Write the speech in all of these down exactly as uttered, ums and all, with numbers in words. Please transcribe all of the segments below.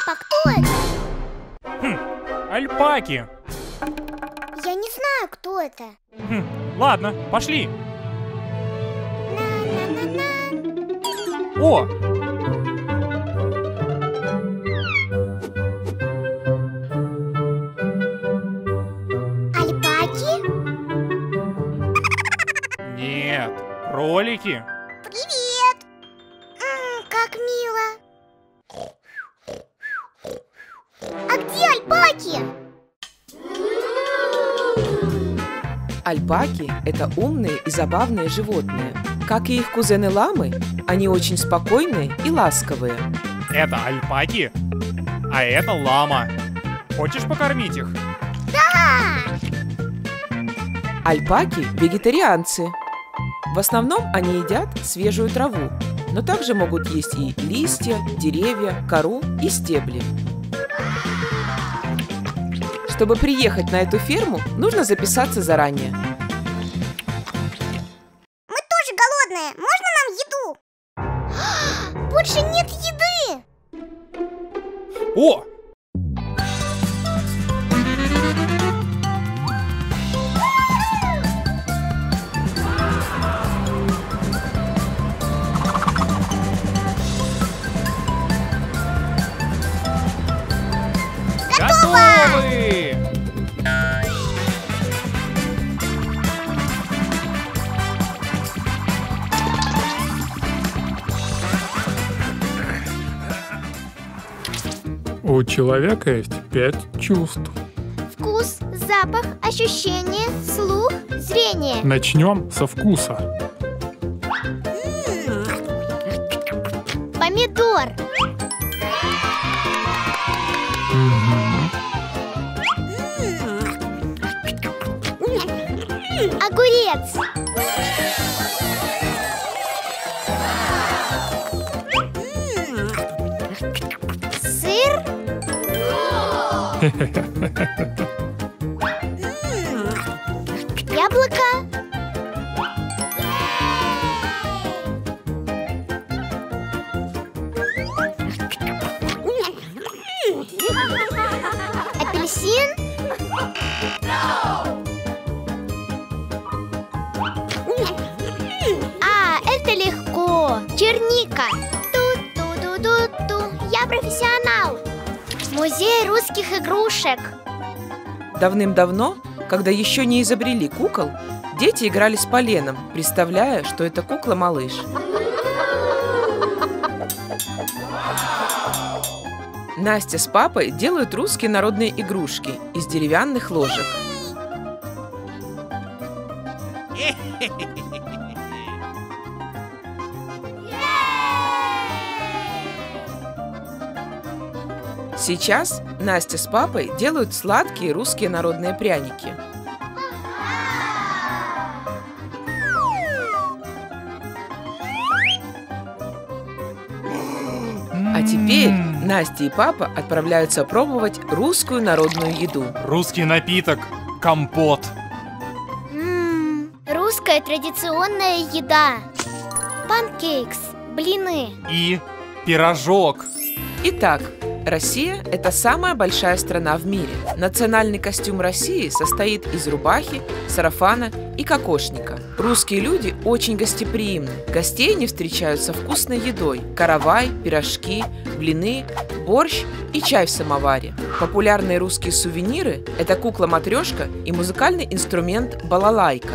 Папа, кто это? Хм, альпаки. Я не знаю, кто это. Хм, ладно, пошли. На-на-на-на. О! Альпаки? Нет, кролики. Привет! М, как мило. А где альпаки? Альпаки – это умные и забавные животные. Как и их кузены-ламы, они очень спокойные и ласковые. Это альпаки, а это лама. Хочешь покормить их? Да! Альпаки – вегетарианцы. В основном они едят свежую траву, но также могут есть и листья, деревья, кору и стебли. Чтобы приехать на эту ферму, нужно записаться заранее. Мы тоже голодные. Можно нам еду? Больше нет еды! О! Готовы! У человека есть пять чувств. Вкус, запах, ощущение, слух, зрение. Начнем со вкуса. Помидор. Огурец. Сыр. Яблоко. Апельсин. А, это легко. Черника. Ту-ту-ту-ту-ту. Я профессионал. Музей русских игрушек. Давным-давно, когда еще не изобрели кукол, дети играли с поленом, представляя, что это кукла-малыш. Настя с папой делают русские народные игрушки из деревянных ложек. Сейчас Настя с папой делают сладкие русские народные пряники. А теперь Настя и папа отправляются пробовать русскую народную еду. Русский напиток – компот. М-м, русская традиционная еда. Панкейкс, блины. И пирожок. Итак, Россия – это самая большая страна в мире. Национальный костюм России состоит из рубахи, сарафана и кокошника. Русские люди очень гостеприимны. Гостей не встречают со вкусной едой – каравай, пирожки, блины, борщ и чай в самоваре. Популярные русские сувениры – это кукла-матрешка и музыкальный инструмент балалайка.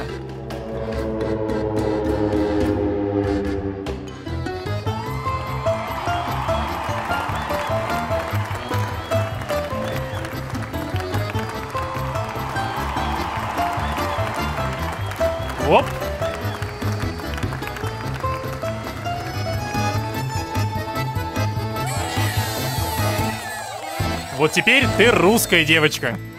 Оп! Вот теперь ты русская девочка.